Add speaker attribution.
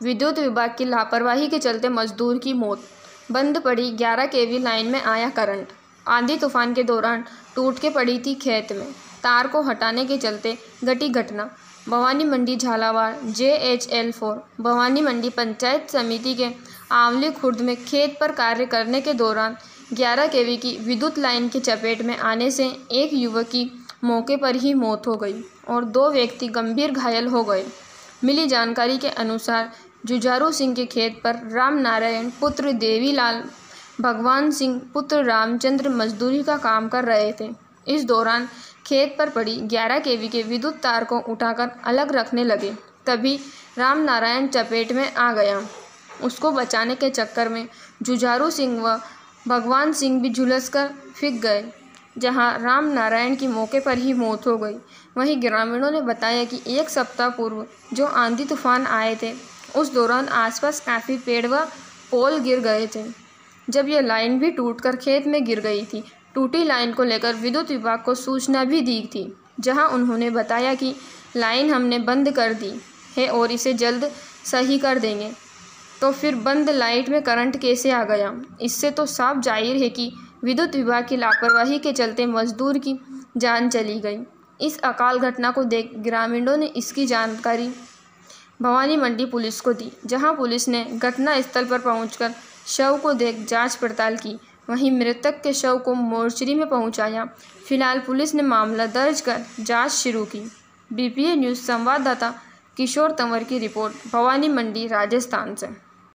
Speaker 1: विद्युत विभाग की लापरवाही के चलते मजदूर की मौत। बंद पड़ी 11 केवी लाइन में आया करंट। आंधी तूफान के दौरान टूट के पड़ी थी खेत में, तार को हटाने के चलते घटी घटना। भवानी मंडी झालावाड़ JHL4 भवानी मंडी पंचायत समिति के आंवली खुर्द में खेत पर कार्य करने के दौरान 11 केवी की विद्युत लाइन की चपेट में आने से एक युवक की मौके पर ही मौत हो गई और 2 व्यक्ति गंभीर घायल हो गए। मिली जानकारी के अनुसार जुझारू सिंह के खेत पर राम नारायण पुत्र देवीलाल, भगवान सिंह पुत्र रामचंद्र मजदूरी का काम कर रहे थे। इस दौरान खेत पर पड़ी 11 केवी के विद्युत तार को उठाकर अलग रखने लगे, तभी राम नारायण चपेट में आ गया। उसको बचाने के चक्कर में जुझारू सिंह व भगवान सिंह भी झुलसकर फिक गए, जहां राम नारायण की मौके पर ही मौत हो गई। वहीं ग्रामीणों ने बताया कि 1 सप्ताह पूर्व जो आंधी तूफान आए थे, उस दौरान आसपास काफ़ी पेड़ व पोल गिर गए थे, जब यह लाइन भी टूटकर खेत में गिर गई थी। टूटी लाइन को लेकर विद्युत विभाग को सूचना भी दी थी, जहां उन्होंने बताया कि लाइन हमने बंद कर दी है और इसे जल्द सही कर देंगे। तो फिर बंद लाइट में करंट कैसे आ गया? इससे तो साफ जाहिर है कि विद्युत विभाग की लापरवाही के चलते मजदूर की जान चली गई। इस अकाल घटना को देख ग्रामीणों ने इसकी जानकारी भवानी मंडी पुलिस को दी, जहां पुलिस ने घटना स्थल पर पहुंचकर शव को देख जांच पड़ताल की। वहीं मृतक के शव को मोर्चरी में पहुंचाया। फिलहाल पुलिस ने मामला दर्ज कर जांच शुरू की। BPA न्यूज़ संवाददाता किशोर तंवर की रिपोर्ट भवानी मंडी राजस्थान से।